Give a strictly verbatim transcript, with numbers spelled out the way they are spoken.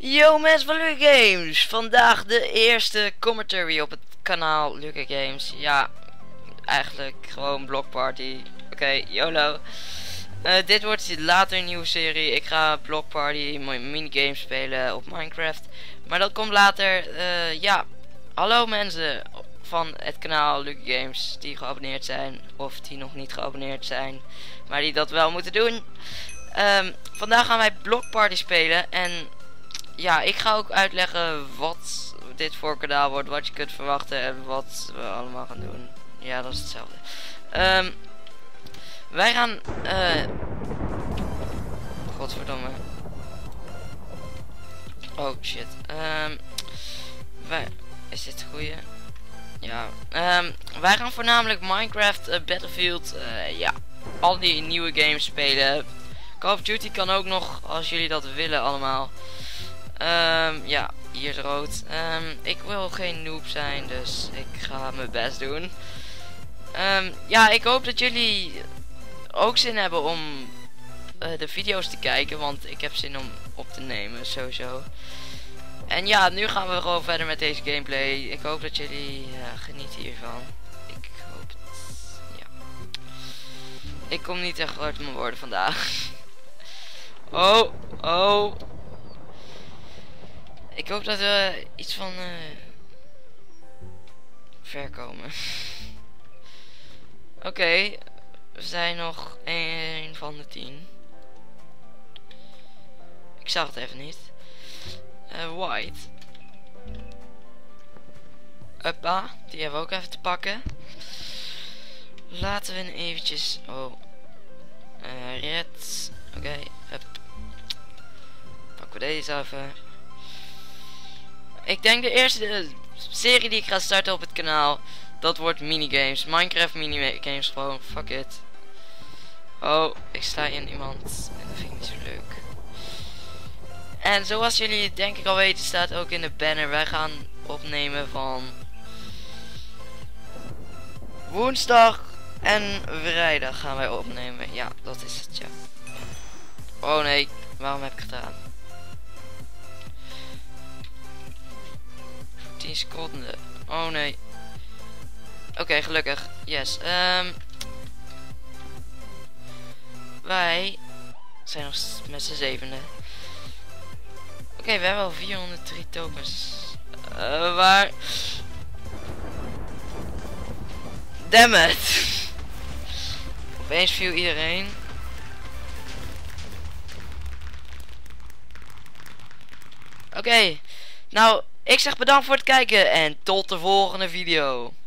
Yo mensen van Luca Games, vandaag de eerste commentary op het kanaal Luca Games. Ja, eigenlijk gewoon Block Party. Oké, okay, YOLO. Uh, dit wordt later een nieuwe serie. Ik ga Block Party, mijn minigame spelen op Minecraft. Maar dat komt later. Uh, ja, hallo mensen van het kanaal Luca Games die geabonneerd zijn of die nog niet geabonneerd zijn, maar die dat wel moeten doen. Um, vandaag gaan wij Block Party spelen en ja, ik ga ook uitleggen wat dit voor kanaal wordt, wat je kunt verwachten en wat we allemaal gaan doen. Ja, dat is hetzelfde. Um, wij gaan... Uh, godverdomme. Oh shit. Um, wij, is dit de goeie? Ja. Um, wij gaan voornamelijk Minecraft, uh, Battlefield, uh, ja, al die nieuwe games spelen. Call of Duty kan ook nog, als jullie dat willen allemaal. Um, ja, hier is rood. Um, ik wil geen noob zijn, dus ik ga mijn best doen. Um, ja, ik hoop dat jullie ook zin hebben om uh, de video's te kijken, want ik heb zin om op te nemen, sowieso. En ja, nu gaan we gewoon verder met deze gameplay. Ik hoop dat jullie uh, genieten hiervan. Ik hoop het, ja. Ik kom niet echt hard mijn woorden vandaag. Oh, oh. Ik hoop dat we iets van uh, ver komen. Oké, okay, we zijn nog één van de tien. Ik zag het even niet. Uh, white. Uppa, die hebben we ook even te pakken. Laten we hem eventjes... Oh. Uh, red. Oké, okay, up. Pakken we deze even. Ik denk de eerste serie die ik ga starten op het kanaal, dat wordt minigames. Minecraft minigames gewoon, fuck it. Oh, ik sta in iemand en dat vind ik niet zo leuk. En zoals jullie denk ik al weten, staat ook in de banner, wij gaan opnemen van woensdag en vrijdag gaan wij opnemen. Ja, dat is het, ja. Oh nee, waarom heb ik gedaan? tien seconden. Oh nee. Oké, okay, gelukkig. Yes. Um, wij zijn nog met z'n zevende. Oké, okay, we hebben al vierhonderddrie tokens. Uh, waar? Damn it. Opeens viel iedereen. Oké. Okay. Nou, ik zeg bedankt voor het kijken en tot de volgende video.